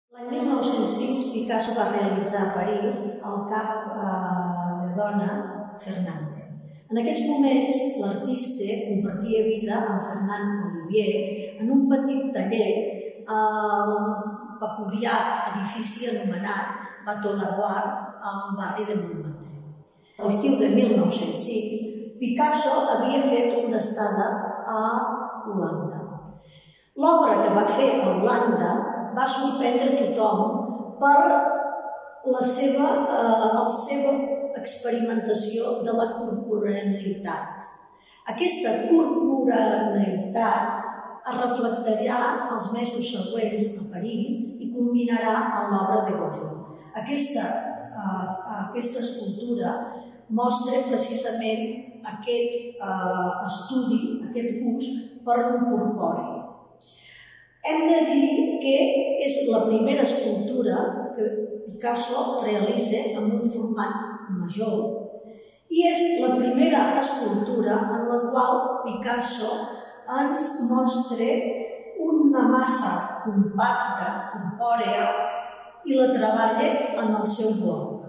L'any 1906 Picasso va realitzar a París el cap de dona Fernande. En aquells moments l'artista compartia vida amb Fernand Olivier en un petit taller al peculiar edifici anomenat Bateau Lavoir al barri de Montmartre. A l'estiu de 1905 Picasso havia fet una estada a Holanda. L'obra que va fer a Holanda va sorprendre tothom per la seva experimentació de la corporealitat. Aquesta corporealitat es reflectirà els mesos següents a París i culminarà en l'obra de Gauguin. Aquesta escultura mostra precisament aquest estudi, aquest gust per l'incorpori. Hem de dir que és la primera escultura que Picasso realitza en un format major i és la primera escultura en la qual Picasso ens mostra una massa compacta, corpòrea, i la treballa en el seu bloc.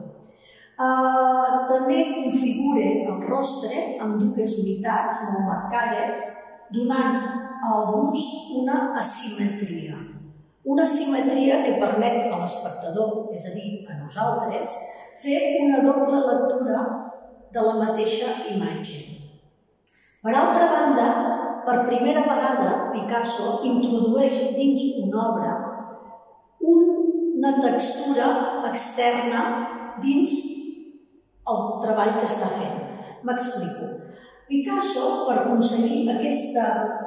També configura el rostre amb dues meitats molt marcades, donant al bust una asimetria. Una asimetria que permet a l'espectador, és a dir, a nosaltres, fer una doble lectura de la mateixa imatge. Per altra banda, per primera vegada, Picasso introdueix dins una obra una textura externa dins el treball que està fent. M'explico. Picasso, per aconseguir aquesta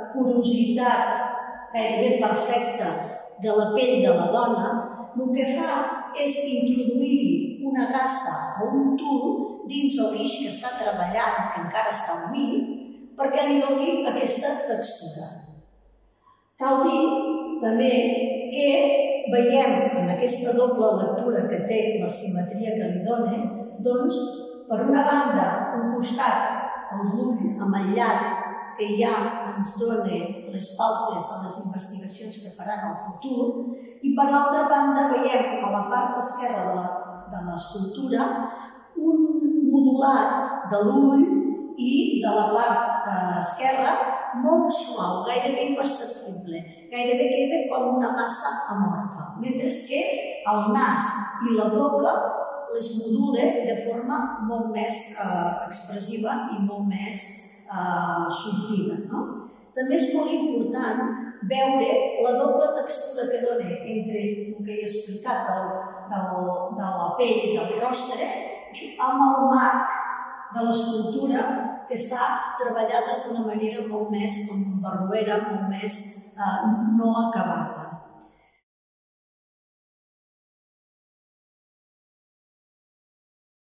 porositat gairebé perfecta de la pell de la dona, el que fa és introduir-hi una gassa o un tul dins el guix que està treballant, que encara està humit, perquè li doni aquesta textura. Cal dir també que veiem en aquesta doble lectura que té la simetria que li dona, doncs, per una banda, un costat, l'ull ametllat que ja ens dona les pautes de les investigacions que faran al futur, i per l'altra banda veiem a la part esquerra de l'escultura un modulat de l'ull i de la part esquerra molt suau, gairebé imperceptible, gairebé queda com una massa amorfa, mentre que el nas i la boca les modula de forma molt més expressiva i molt més sortida. També és molt important veure la doble textura que dona entre el que he explicat de la pell i del rostre amb el marc de l'escultura que està treballada d'una manera molt més barroera, molt més no acabada.